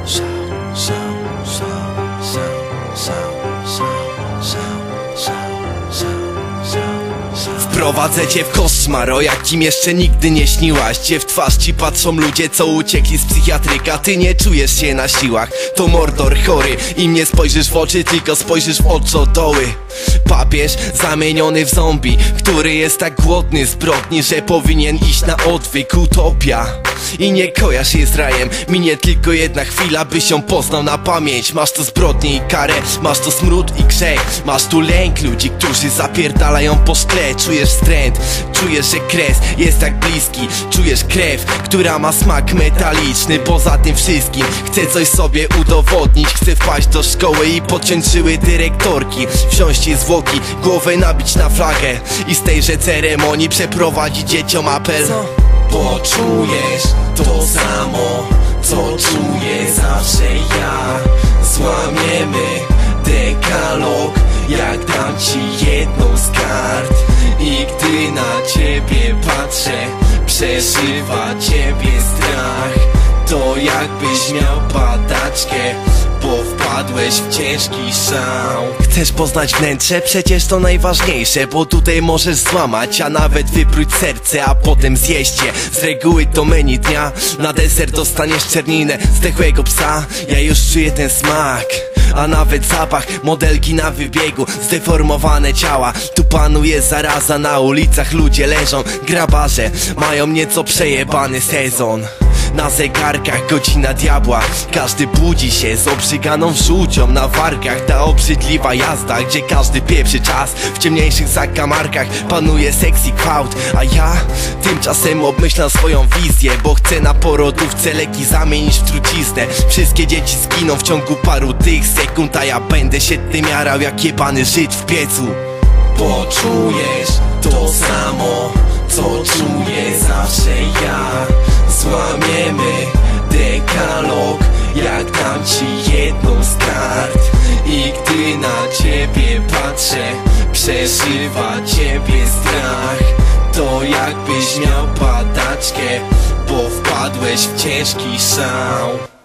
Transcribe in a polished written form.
Wprowadzę cię w koszmar, o jakim jeszcze nigdy nie śniłaś. Gdzie w twarz ci patrzą ludzie, co uciekli z psychiatryka. Ty nie czujesz się na siłach, to mordor chory. Im nie spojrzysz w oczy, tylko spojrzysz w oczodoły. Papież zamieniony w zombie, który jest tak głodny zbrodni, że powinien iść na odwyk. Utopia i nie kojarz je z rajem. Minie tylko jedna chwila, byś ją poznał na pamięć. Masz tu zbrodnię i karę, masz tu smród i grzech. Masz tu lęk ludzi, którzy zapierdalają po szkle. Czujesz wstręt, czujesz, że kres jest tak bliski. Czujesz krew, która ma smak metaliczny. Poza tym wszystkim chcę coś sobie udowodnić. Chcę wpaść do szkoły i podciąć żyły dyrektorki. Wziąć jej zwłoki, głowę nabić na flagę i z tejże ceremonii przeprowadzić dzieciom apel. Poczujesz to samo, co czuję zawsze ja. Złamiemy dekalog, jak dam ci jedną z kart. I gdy na ciebie patrzę, przeżywa ciebie strach. To jakbyś miał padaczkę, bo wpadłeś w ciężki szał. Chcesz poznać wnętrze? Przecież to najważniejsze, bo tutaj możesz złamać, a nawet wypróć serce, a potem zjeść je. Z reguły to menu dnia, na deser dostaniesz czerninę zdechłego psa. Ja już czuję ten smak, a nawet zapach. Modelki na wybiegu, zdeformowane ciała. Tu panuje zaraza, na ulicach ludzie leżą. Grabarze mają nieco przejebany sezon. Na zegarkach godzina diabła, każdy budzi się z obrzyganą żółcią na wargach. Ta obrzydliwa jazda, gdzie każdy pieprzy czas. W ciemniejszych zakamarkach panuje sexy gwałt. A ja tymczasem obmyślam swoją wizję, bo chcę na porodówce leki zamienić w truciznę. Wszystkie dzieci zginą w ciągu paru tych sekund, a ja będę się tym jarał jak jebany Żyd w piecu. Poczujesz to samo, co czuję zawsze ja. Złamiemy dekalog, jak dam ci jedną z kart. I gdy na ciebie patrzę, przeżywa ciebie strach. To jakbyś miał padaczkę, bo wpadłeś w ciężki szał.